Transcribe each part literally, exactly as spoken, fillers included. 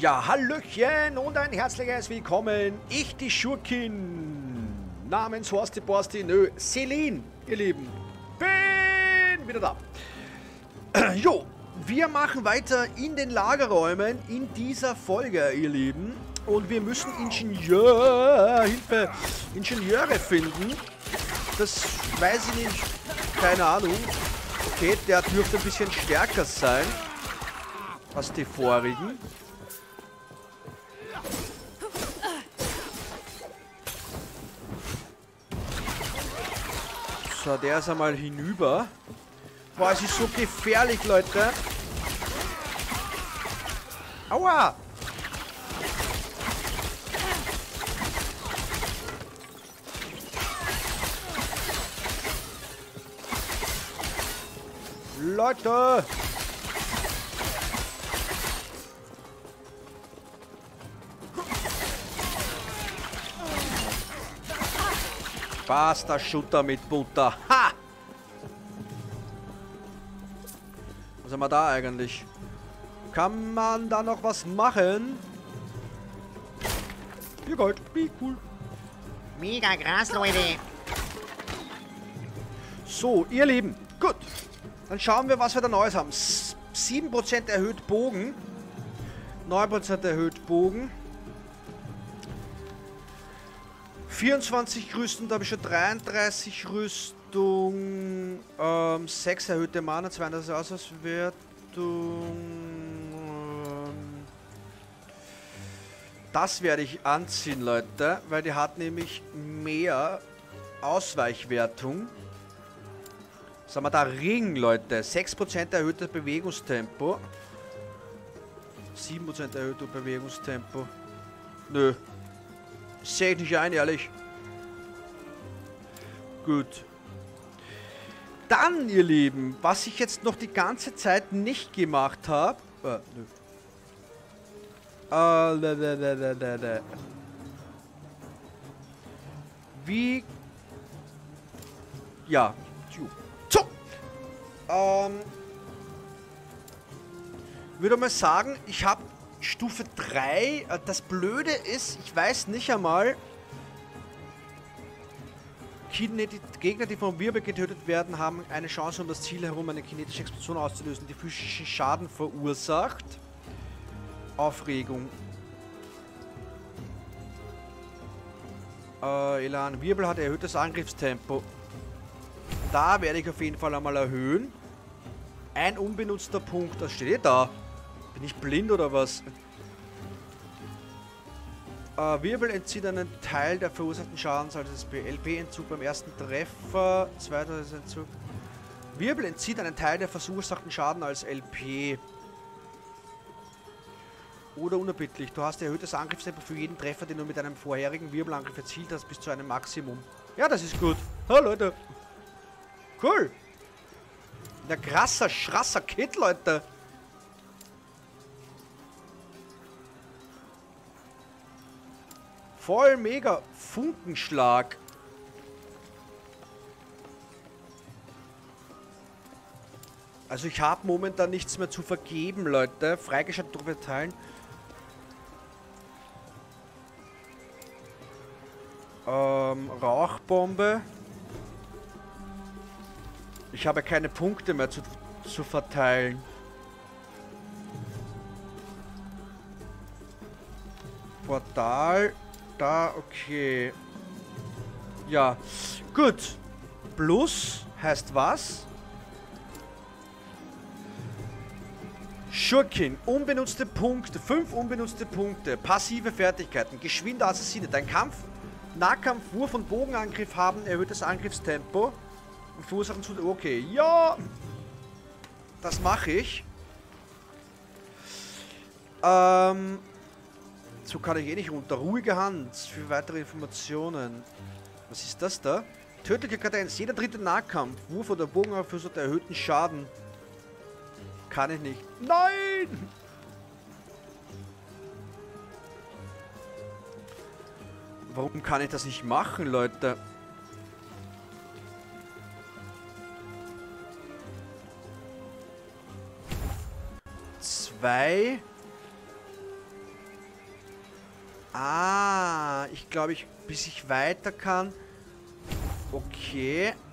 Ja, Hallöchen und ein herzliches Willkommen. Ich, die Schurkin, namens Horsti Borsti, nö, Celine, ihr Lieben, bin wieder da. Jo, wir machen weiter in den Lagerräumen in dieser Folge, ihr Lieben. Und wir müssen Ingenieur, Hilfe, Ingenieure finden. Das weiß ich nicht, keine Ahnung. Okay, der dürfte ein bisschen stärker sein als die vorigen. So, der ist einmal hinüber. Boah, es ist so gefährlich, Leute. Aua! Leute! Basta Shooter mit Butter. Ha! Was haben wir da eigentlich? Kann man da noch was machen? Hier Gold. Wie cool. Mega krass, Leute. So, ihr Lieben. Gut. Dann schauen wir, was wir da Neues haben. sieben Prozent erhöht Bogen. neun Prozent erhöht Bogen. vierundzwanzig Rüstung, da habe ich schon dreiunddreißig Rüstung. Ähm, sechs erhöhte Mana, zweiunddreißig Auswahlwertung. Ähm, das werde ich anziehen, Leute, weil die hat nämlich mehr Ausweichwertung. Was haben wir da? Ring, Leute. sechs Prozent erhöhtes Bewegungstempo. sieben Prozent erhöhtes Bewegungstempo. Nö. Sehe ich nicht ein, ehrlich. Gut. Dann, ihr Lieben, was ich jetzt noch die ganze Zeit nicht gemacht habe. Äh, nö. Äh, da, da, da, da, da, da. Wie. Ja. So. Ähm. Würde mal sagen, ich habe Stufe drei. Das Blöde ist, ich weiß nicht einmal. Kinetische Gegner, die vom Wirbel getötet werden, haben eine Chance, um das Ziel herum eine kinetische Explosion auszulösen, die physischen Schaden verursacht. Aufregung. Äh, Elan. Wirbel hat erhöhtes Angriffstempo. Da werde ich auf jeden Fall einmal erhöhen. Ein unbenutzter Punkt. Das steht eh da. Bin ich blind oder was? Äh, Wirbel entzieht einen Teil der verursachten Schadens, also das L P-Entzug beim ersten Treffer. Zweiter Entzug. Wirbel entzieht einen Teil der verursachten Schaden als L P. Oder unerbittlich. Du hast erhöhtes Angriffstempo für jeden Treffer, den du mit einem vorherigen Wirbelangriff erzielt hast, bis zu einem Maximum. Ja, das ist gut. Hallo, Leute. Cool. Der krasser, schrasser Kit, Leute. Voll mega Funkenschlag. Also ich habe momentan nichts mehr zu vergeben, Leute. Freigeschaltet Trophäe teilen. Ähm, Rauchbombe. Ich habe keine Punkte mehr zu, zu verteilen. Portal. Da, okay. Ja, gut. Plus heißt was? Schurkin, unbenutzte Punkte, fünf unbenutzte Punkte, passive Fertigkeiten, geschwinde Assassine. Dein Kampf, Nahkampf, Wurf und Bogenangriff haben erhöhtes Angriffstempo und verursachen zu... Okay, ja! Das mache ich. Ähm... So kann ich eh nicht runter. Ruhige Hand für weitere Informationen. Was ist das da? Tödliche Kadenz. Jeder dritte Nahkampf. Wurf oder Bogenangriff verursacht erhöhten Schaden. Kann ich nicht. Nein! Warum kann ich das nicht machen, Leute? Zwei. Ah, ich glaube, ich, bis ich weiter kann. Okay.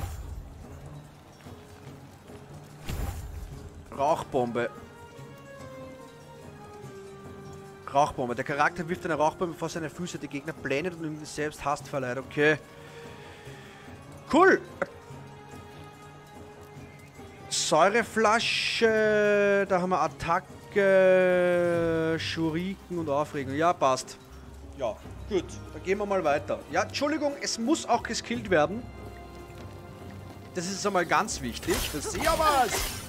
Rauchbombe. Rauchbombe. Der Charakter wirft eine Rauchbombe vor seine Füße. Die Gegner blendet und ihm selbst Hast verleiht. Okay. Cool. Säureflasche. Da haben wir Attacke, Schuriken und Aufregung. Ja, passt. Ja, gut. Dann gehen wir mal weiter. Ja, Entschuldigung, es muss auch geskillt werden. Das ist einmal ganz wichtig. Das ist ja was.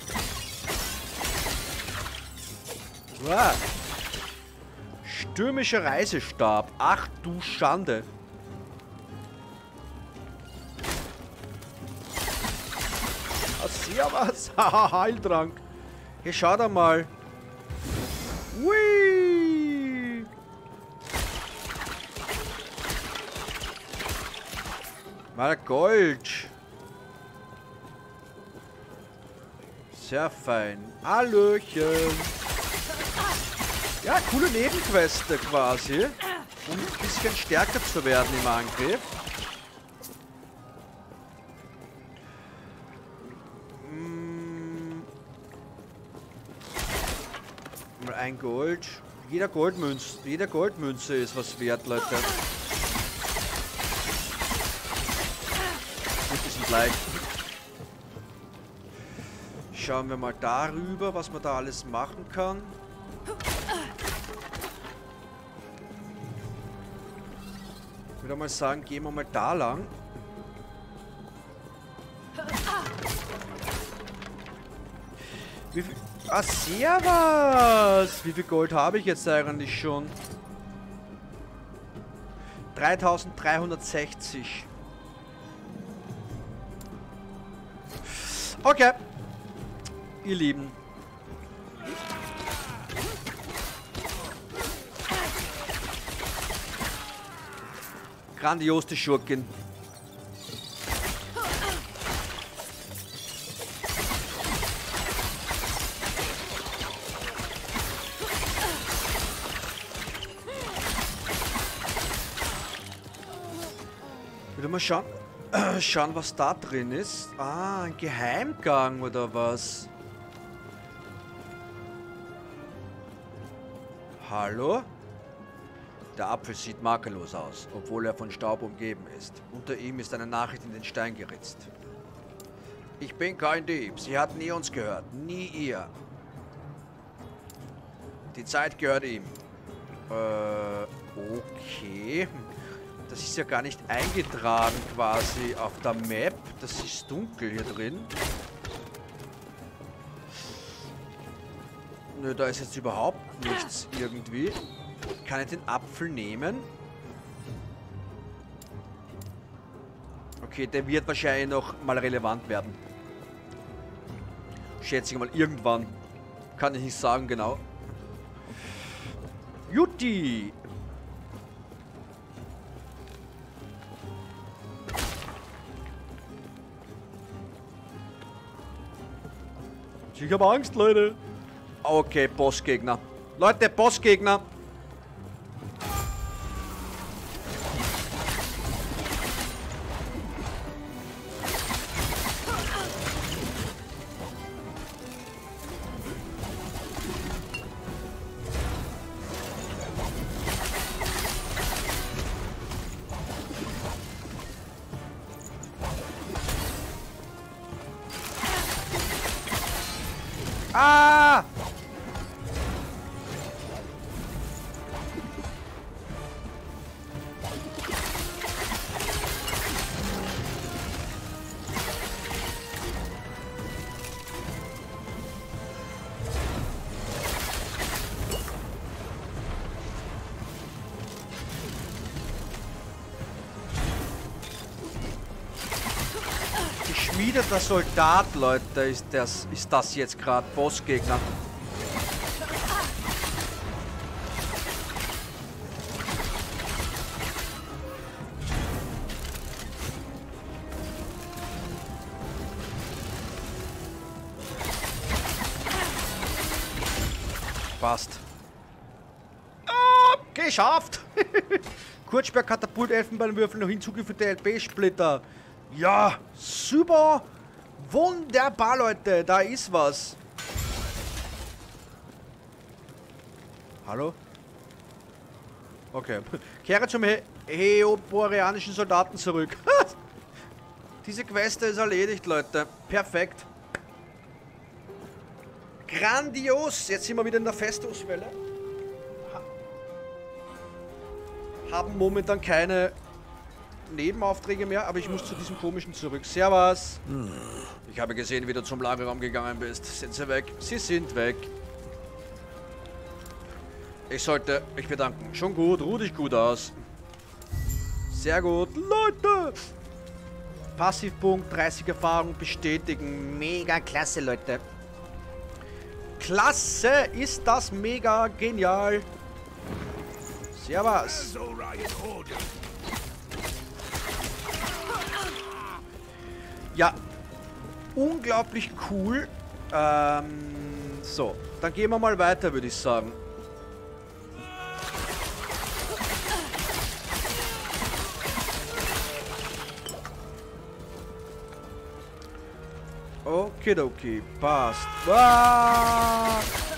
Wow. Stürmischer Reisestab. Ach du Schande. Ah, servus. Haha, Heiltrank. Hier, schau da mal. Hui. Mal Gold. Sehr fein. Hallöchen. Ja, coole Nebenqueste quasi. Um ein bisschen stärker zu werden im Angriff. Mm. Mal ein Gold. Jeder Goldmünze, jeder Goldmünze ist was wert, Leute. Gut, die sind leicht. Schauen wir mal darüber, was man da alles machen kann. Ich würde mal sagen, gehen wir mal da lang. Wie viel... Ah, servus! Wie viel Gold habe ich jetzt eigentlich schon? dreitausenddreihundertsechzig. Okay. Ihr Lieben. Grandios, die Schurkin. Wieder mal schauen, äh, schauen, was da drin ist. Ah, ein Geheimgang oder was? Hallo? Der Apfel sieht makellos aus, obwohl er von Staub umgeben ist. Unter ihm ist eine Nachricht in den Stein geritzt. Ich bin kein Dieb. Sie hat nie uns gehört. Nie ihr. Die Zeit gehört ihm. Äh, okay. Das ist ja gar nicht eingetragen quasi auf der Map. Das ist dunkel hier drin. Nö, da ist jetzt überhaupt nichts irgendwie. Kann ich den Apfel nehmen? Okay, der wird wahrscheinlich noch mal relevant werden. Schätze ich mal irgendwann. Kann ich nicht sagen, genau. Jutti! Ich habe Angst, Leute. Okay, Bossgegner. Leute, Bossgegner. Ah! Geschmiedeter Soldat, Leute, ist das, ist das jetzt gerade Bossgegner. Passt. Ah, geschafft! Kurzsperr, Katapult, Elfenbeinwürfel, noch hinzugefügte L P-Splitter. Ja, super. Wunderbar, Leute. Da ist was. Hallo? Okay. Kehre zum He heoboreanischen Soldaten zurück. Diese Quest ist erledigt, Leute. Perfekt. Grandios. Jetzt sind wir wieder in der Festungswelle. Haben momentan keine Nebenaufträge mehr, aber ich muss zu diesem komischen zurück. Servus. Ich habe gesehen, wie du zum Lagerraum gegangen bist. Sind sie weg? Sie sind weg. Ich sollte mich bedanken. Schon gut, ruh dich gut aus. Sehr gut. Leute! Passivpunkt, dreißig Erfahrung bestätigen. Mega klasse, Leute. Klasse! Ist das mega genial. Servus. Ja, unglaublich cool. Ähm, so, dann gehen wir mal weiter, würde ich sagen. Okidoki, passt. Ah!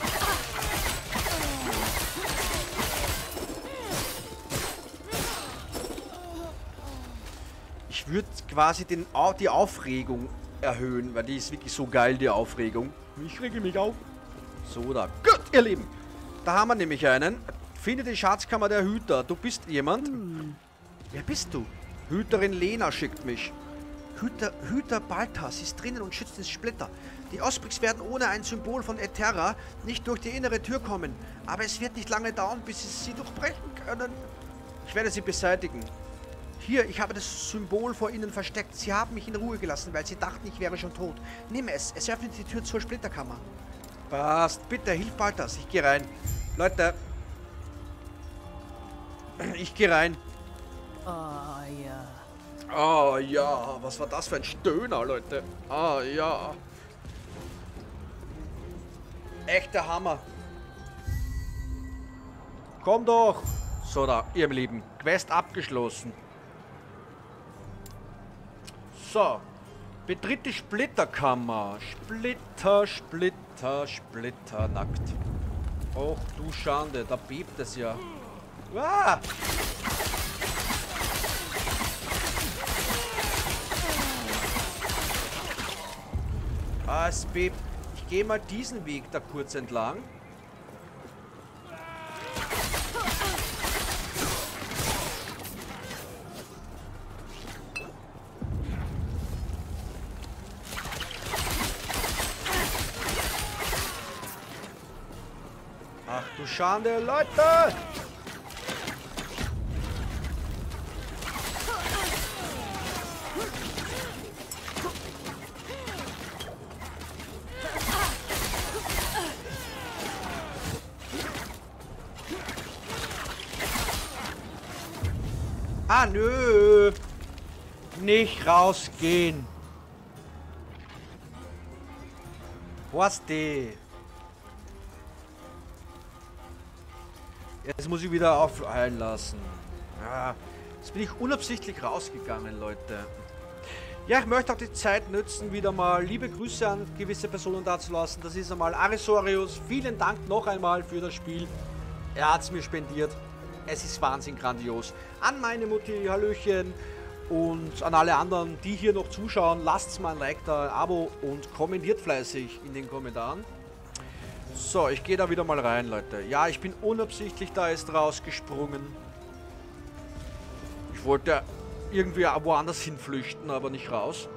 Ich würde quasi den, die Aufregung erhöhen, weil die ist wirklich so geil, die Aufregung. Ich rege mich auf. So, da. Gut, ihr Lieben. Da haben wir nämlich einen. Finde die Schatzkammer der Hüter. Du bist jemand? Hm. Wer bist du? Hüterin Lena schickt mich. Hüter, Hüter Balthas ist drinnen und schützt den Splitter. Die Osprix werden ohne ein Symbol von Eterra nicht durch die innere Tür kommen. Aber es wird nicht lange dauern, bis sie sie durchbrechen können. Ich werde sie beseitigen. Hier, ich habe das Symbol vor ihnen versteckt. Sie haben mich in Ruhe gelassen, weil sie dachten, ich wäre schon tot. Nimm es. Es öffnet die Tür zur Splitterkammer. Passt. Bitte, hilf Balthas. Ich gehe rein. Leute. Ich gehe rein. Oh ja. Oh ja, was war das für ein Stöhner, Leute? Ah ja. Echter Hammer. Komm doch. So da, ihr Lieben. Quest abgeschlossen. So. Betritt die Splitterkammer. Splitter, Splitter, Splitter, nackt. Och du Schande, da bebt es ja. Ah! Ah, es bebt. Ich gehe mal diesen Weg da kurz entlang. Ach du Schande, Leute! Ah, nö. Nicht rausgehen. Was die? Jetzt muss ich wieder aufheilen lassen. Ja, jetzt bin ich unabsichtlich rausgegangen, Leute. Ja, ich möchte auch die Zeit nutzen, wieder mal liebe Grüße an gewisse Personen dazulassen. Das ist einmal Arisorius. Vielen Dank noch einmal für das Spiel. Er hat es mir spendiert. Es ist Wahnsinn grandios. An meine Mutti, Hallöchen. Und an alle anderen, die hier noch zuschauen, lasst mal ein Like da, ein Abo und kommentiert fleißig in den Kommentaren. So, ich gehe da wieder mal rein, Leute. Ja, ich bin unabsichtlich da jetzt rausgesprungen. Ich wollte irgendwie woanders hin flüchten, aber nicht raus.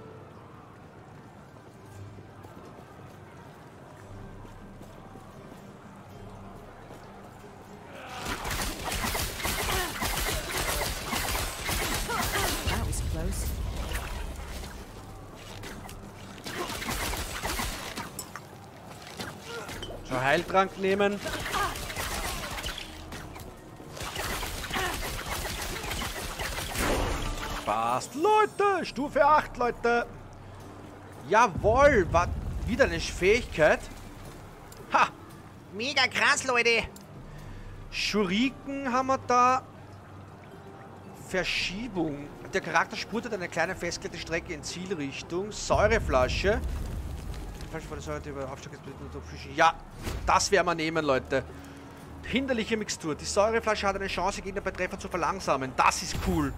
That was close. So, Heiltrank nehmen. Passt, Leute! Stufe acht, Leute! Jawohl! War wieder eine Fähigkeit. Ha! Mega krass, Leute. Schuriken haben wir da. Verschiebung. Der Charakter spurtet eine kleine festgelegte Strecke in Zielrichtung. Säureflasche. Ja, das werden wir nehmen, Leute. Hinderliche Mixtur. Die Säureflasche hat eine Chance, Gegner bei Treffer zu verlangsamen. Das ist cool.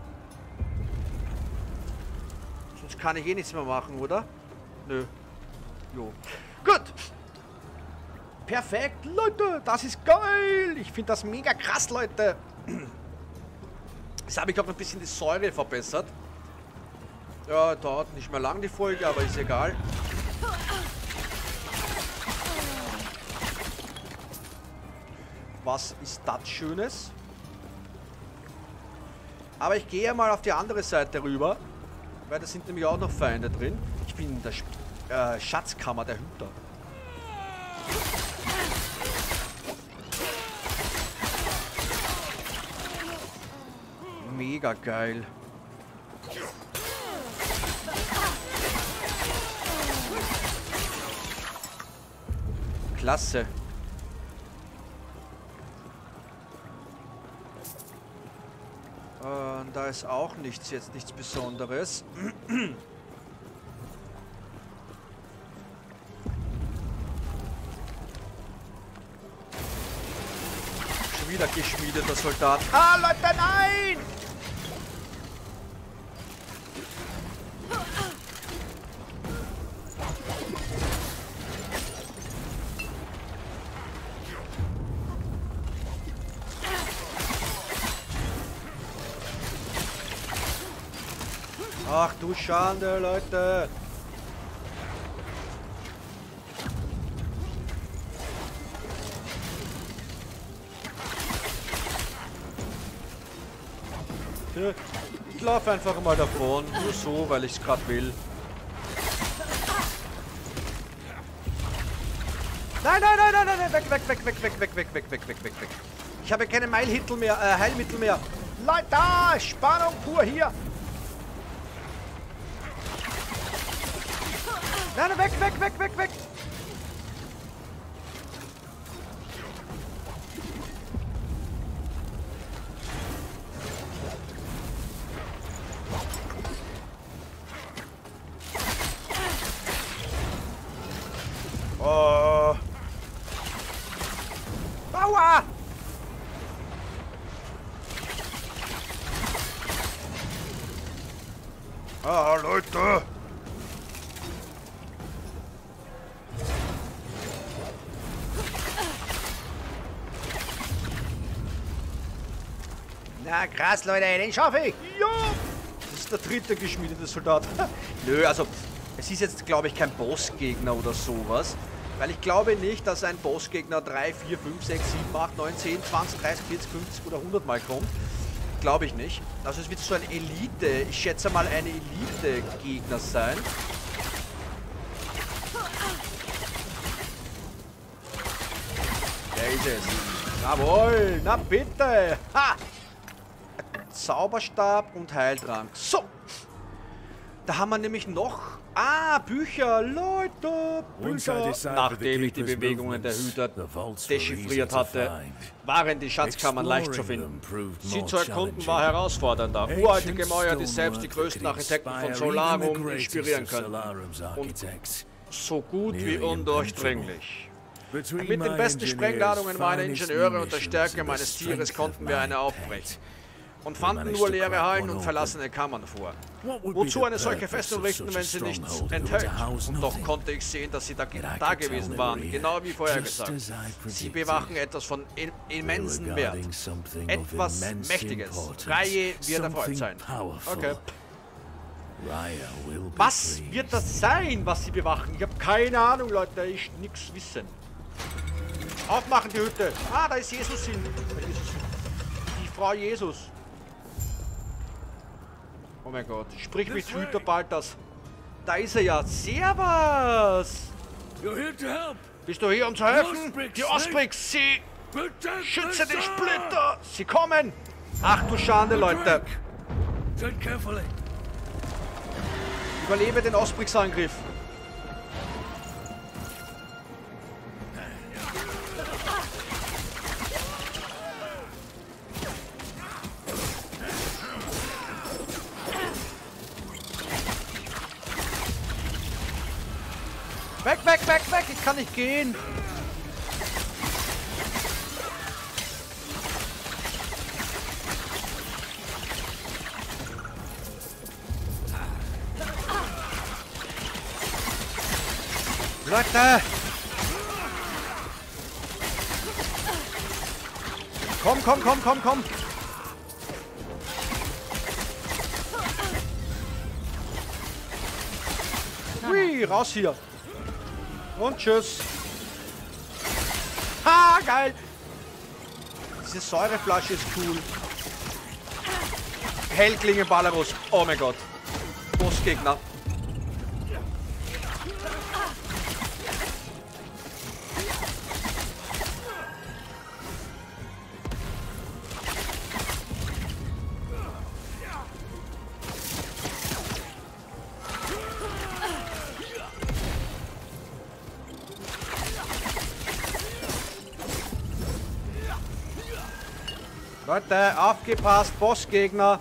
Sonst kann ich eh nichts mehr machen, oder? Nö. Jo. Gut. Perfekt, Leute. Das ist geil. Ich finde das mega krass, Leute. Jetzt habe ich auch ein bisschen die Säure verbessert. Ja, dauert nicht mehr lang die Folge, aber ist egal. Was ist das Schönes? Aber ich gehe mal auf die andere Seite rüber, weil da sind nämlich auch noch Feinde drin. Ich bin in der Sp äh, Schatzkammer der Hüter. Mega geil. Klasse. Und da ist auch nichts, jetzt nichts Besonderes. Schon wieder geschmiedeter Soldat. Ah, Leute, nein! Ach du Schande, Leute. Ich laufe einfach mal davon, nur so, weil ich es gerade will. Nein, nein, nein, nein, nein, weg, weg, weg, weg, weg, weg, weg, weg, weg, weg, weg, weg. Ich habe keine Heilmittel mehr, äh, Heilmittel mehr. Leute, Spannung pur hier. Nein, weg, weg, weg, weg, weg! Oh! Aua! Ah, Leute! Na krass, Leute, den schaffe ich. Ja! Das ist der dritte geschmiedete Soldat. Nö, also es ist jetzt, glaube ich, kein Bossgegner oder sowas. Weil ich glaube nicht, dass ein Bossgegner drei, vier, fünf, sechs, sieben, acht, neun, zehn, zwanzig, dreißig, vierzig, fünfzig oder hundert Mal kommt. Glaube ich nicht. Also es wird so ein Elite, ich schätze mal eine Elite-Gegner sein. Der ist es. Jawohl, na bitte. Ha! Zauberstab und Heiltrank. So. Da haben wir nämlich noch... Ah, Bücher, Leute, Bücher. Nachdem ich die Bewegungen der Hüter dechiffriert hatte, waren die Schatzkammern leicht zu finden. Sie zu erkunden war herausfordernder. Uralte Gemäuer, die selbst die größten Architekten von Solarum inspirieren können. Und so gut wie undurchdringlich. Mit den besten Sprengladungen meiner Ingenieure und der Stärke meines Tieres konnten wir eine aufbrechen. Und fanden nur leere Hallen und verlassene Kammern vor. Wozu eine solche Festung richten, wenn sie nichts enthält? Und doch konnte ich sehen, dass sie da, da gewesen waren, genau wie vorher gesagt. Sie bewachen etwas von im immensen Wert. Etwas Mächtiges. Raye wird erfreut sein. Okay. Was wird das sein, was sie bewachen? Ich habe keine Ahnung, Leute. Ich nichts wissen. Aufmachen die Hütte. Ah, da ist Jesus hin. Die Frau Jesus. Oh mein Gott, sprich mit Hüter bald das. Da ist er ja. Servus! Bist du hier, um zu helfen? Die Osprix, sie... Schütze den Splitter! Sie kommen! Ach du Schande, Leute! Überlebe den Osprix-Angriff. Weg, weg, weg, weg! Ich kann nicht gehen! Leute! Komm, komm, komm, komm, komm! Hui, raus hier! Und tschüss! Ha, geil! Diese Säureflasche ist cool. Hellklingenballerus. Oh mein Gott. Bossgegner. Leute, aufgepasst, Bossgegner.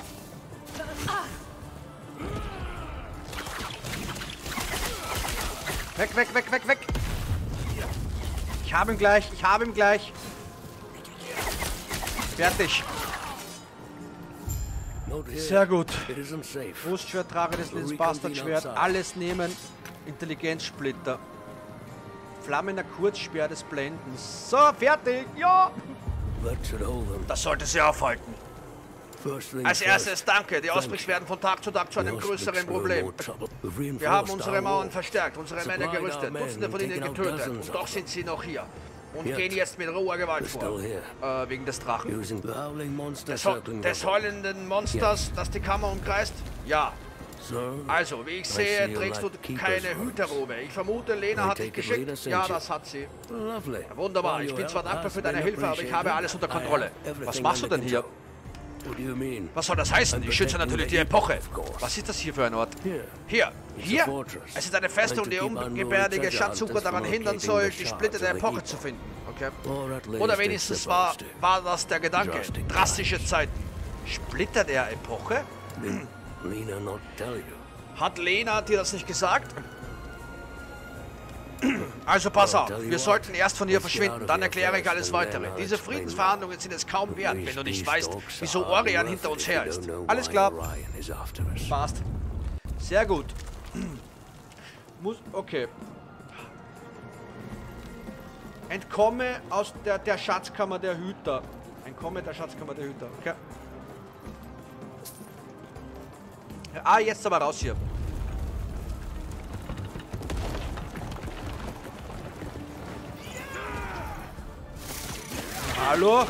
Weg, weg, weg, weg, weg. Ich habe ihn gleich, ich habe ihn gleich. Fertig. Sehr gut. Brustschwert, Drache des Bastardschwert, alles nehmen. Intelligenzsplitter. Flammender Kurzspeer des Blendens. So, fertig, ja. Das sollte sie aufhalten. Als erstes danke. Die Ausbrüche werden von Tag zu Tag zu einem größeren Problem. Wir haben unsere Mauern verstärkt, unsere Männer gerüstet, Dutzende von ihnen getötet. Und doch sind sie noch hier. Und gehen jetzt mit roher Gewalt vor. Äh, wegen des Drachen. Des, des heulenden Monsters, das die Kammer umkreist? Ja. Also, wie ich sehe, trägst du keine Hüterrobe. Ich vermute, Lena hat dich geschickt. Ja, das hat sie. Wunderbar. Ich bin zwar dankbar für deine Hilfe, aber ich habe alles unter Kontrolle. Was machst du denn hier? Was soll das heißen? Ich schütze natürlich die Epoche. Was ist das hier für ein Ort? Hier. Hier? Es ist eine Festung, die ungebärdige Schatzsucher daran hindern soll, die Splitter der Epoche zu finden. Okay. Oder wenigstens war, war das der Gedanke. Drastische Zeiten. Splitter der Epoche? Hat Lena dir das nicht gesagt? Also pass auf, wir sollten erst von hier verschwinden, dann erkläre ich alles Weitere. Diese Friedensverhandlungen sind es kaum wert, wenn du nicht weißt, wieso Orion hinter uns her ist. Alles klar. Passt. Sehr gut. Muss, okay. Entkomme aus der, der Schatzkammer der Hüter. Entkomme der Schatzkammer der Hüter. Okay. Ah, jetzt aber raus hier. Hallo?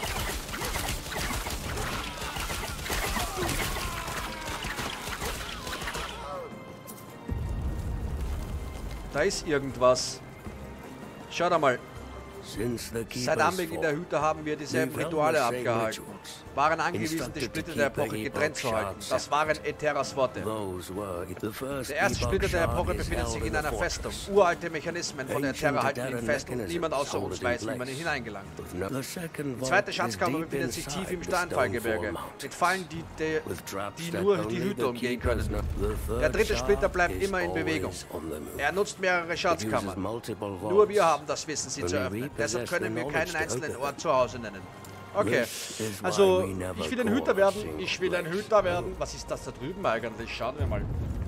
Da ist irgendwas. Schau da mal. Seit Anbeginn der Hüter haben wir dieselben Rituale abgehalten. Waren angewiesen, die Splitter der Epoche getrennt zu halten. Das waren Eteras Worte. Der erste Splitter der Epoche befindet sich in einer Festung. Uralte Mechanismen von Etera halten ihn fest und niemand außer uns weiß, wie man ihn hineingelangt. Die zweite Schatzkammer befindet sich tief im Steinfallgebirge, mit Fallen, die, die, die nur die Hüter umgehen können. Der dritte Splitter bleibt immer in Bewegung. Er nutzt mehrere Schatzkammern. Nur wir haben das Wissen, sie zu öffnen. Deshalb können wir keinen einzelnen Ort zu Hause nennen. Okay, also ich will ein Hüter werden. Ich will ein Hüter werden. Was ist das da drüben eigentlich? Schauen wir mal.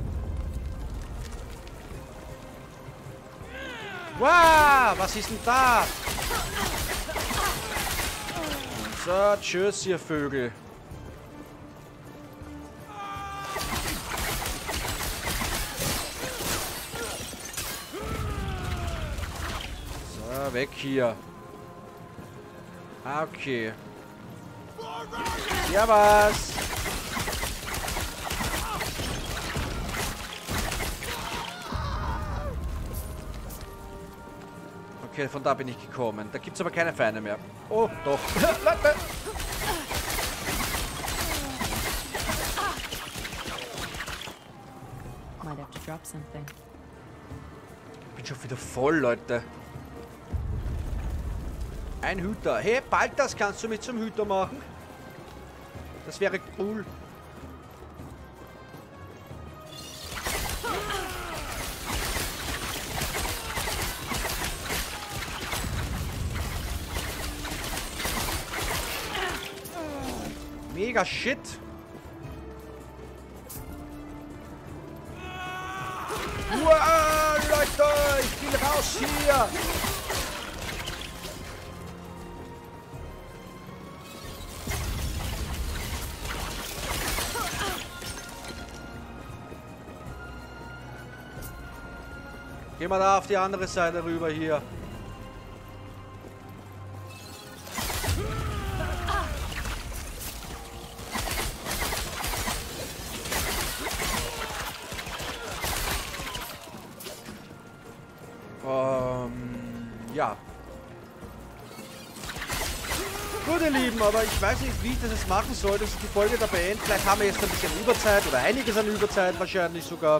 Wow, was ist denn da? So, tschüss, ihr Vögel. So, weg hier. Okay. Ja, was? Okay, von da bin ich gekommen. Da gibt es aber keine Feinde mehr. Oh, doch. Leute! Might have to drop something. Ich bin schon wieder voll, Leute. Ein Hüter. Hey, Balthas, kannst du mich zum Hüter machen? Das wäre cool. mega Shit. Wow, Leute, ich will raus hier. Gehen wir da auf die andere Seite rüber hier. Ähm, ja. Gut, ihr Lieben, aber ich weiß nicht, wie ich das jetzt machen soll, dass ich die Folge da beende. Vielleicht haben wir jetzt ein bisschen Überzeit oder einiges an Überzeit wahrscheinlich sogar.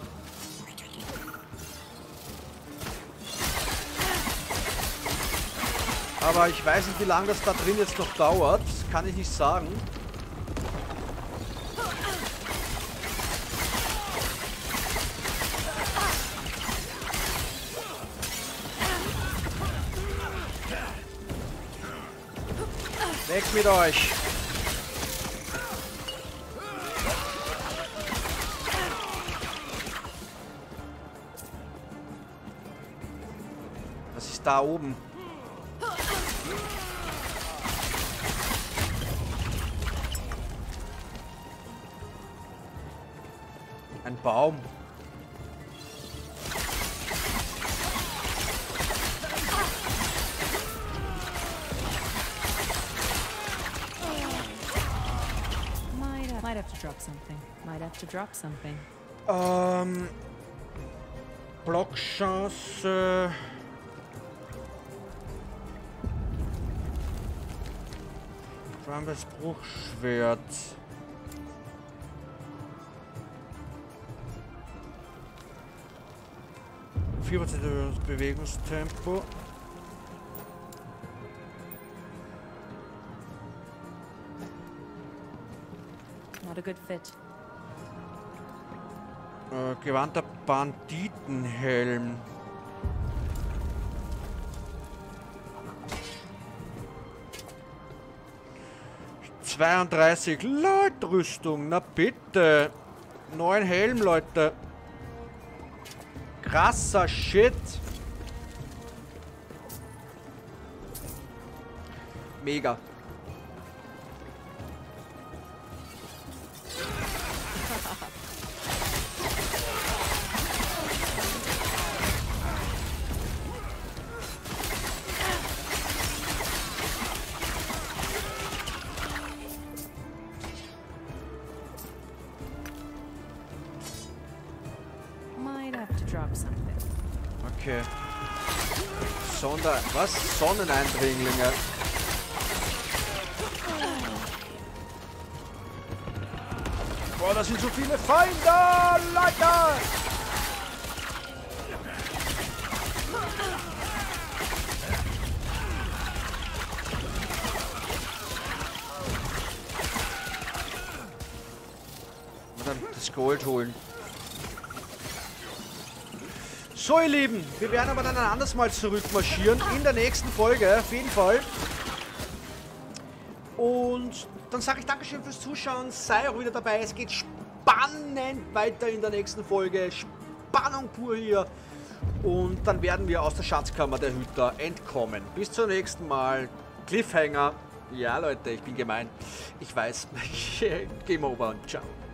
Aber ich weiß nicht, wie lange das da drin jetzt noch dauert. Das kann ich nicht sagen. Weg mit euch! Was ist da oben? Ein Baum. Might have, might have to drop something. Might have to drop something. Ähm. Blockchance. Flammendes Bruchschwert. vier Prozent Bewegungstempo. Not a good fit. Äh, gewandter Banditenhelm. zweiunddreißig Leute Rüstung, na bitte. Neun Helm, Leute. Krasser Shit. Mega. Might have to drop something. Okay. Sonder... Was? Sonneneindringlinge. Boah, da sind so viele Feinde! Leute! Und dann das Gold holen. So, ihr Lieben, wir werden aber dann ein anderes Mal zurückmarschieren. In der nächsten Folge, auf jeden Fall. Und dann sage ich Dankeschön fürs Zuschauen. Sei auch wieder dabei. Es geht spannend weiter in der nächsten Folge. Spannung pur hier. Und dann werden wir aus der Schatzkammer der Hüter entkommen. Bis zum nächsten Mal. Cliffhanger. Ja, Leute, ich bin gemein. Ich weiß. Game over und ciao.